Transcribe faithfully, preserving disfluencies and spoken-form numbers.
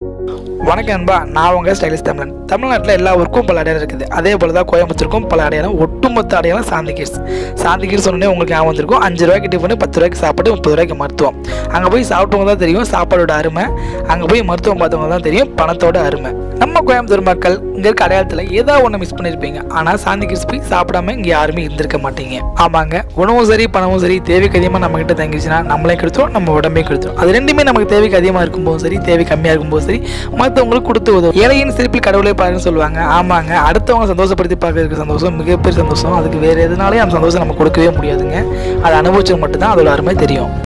வணக்கம் அன்பா, நான் உங்கள் ஸ்டைலிஷ் தமிழன். தமிழ்நாட்டில் எல்லா ஊருக்கும் பல அடையாளம் இருக்குது. அதே போல் தான் கோயம்புத்தூருக்கும் பல அடையாளம். ஒட்டுமொத்த அடையாளம் சாந்தி கிட்ஸ். சாந்தி கிட்ஸ் சொன்னே உங்களுக்கு ஞாபகம் வந்திருக்கும். அஞ்சு ரூபாய்க்கு டிஃபனு, பத்து ரூபாய்க்கு சாப்பாடு, முப்பது ரூபாய்க்கு மருத்துவம். அங்கே போய் சாப்பிட்டவங்க தான் தெரியும் சாப்பாடோட அருமை. அங்கே போய் மருத்துவம் பார்த்தவங்க தான் தெரியும் பணத்தோட அருமை. நம்ம கோயம்புத்தூர் மக்கள் இங்கே இருக்க அடையாளத்தில் ஏதாவது ஒன்று மிஸ் பண்ணியிருப்பீங்க. ஆனால் சாந்தி கிட்ஸ் போய் சாப்பிடாம இங்கே யாருமே இருந்திருக்க மாட்டீங்க. ஆமாங்க, உணவும் சரி பணமும் சரி தேவைக்கு அதிகமாக நம்மகிட்ட தங்கிடுச்சுன்னா நம்மளே கெடுத்தோம், நம்ம உடம்பே கெடுத்தோம். அது ரெண்டுமே நமக்கு தேவைக்கு அதிகமாக இருக்கும்போது சரி, தேவை கம்மியாக இருக்கும்போது சரி, மற்றவங்களுக்கு கொடுத்து உதவும். ஏழையின் சிரிப்பில் கடவுளே பாருன்னு சொல்லுவாங்க. ஆமாங்க, அடுத்தவங்க சந்தோஷப்படுத்தி பார்க்கறதுக்கு சந்தோஷம் மிகப்பெரிய சந்தோஷம். அதுக்கு வேறு எதுனாலே அந்த சந்தோஷம் நம்ம கொடுக்கவே முடியாதுங்க. அதை அனுபவிச்சது மட்டும்தான் அதோட அருமை தெரியும்.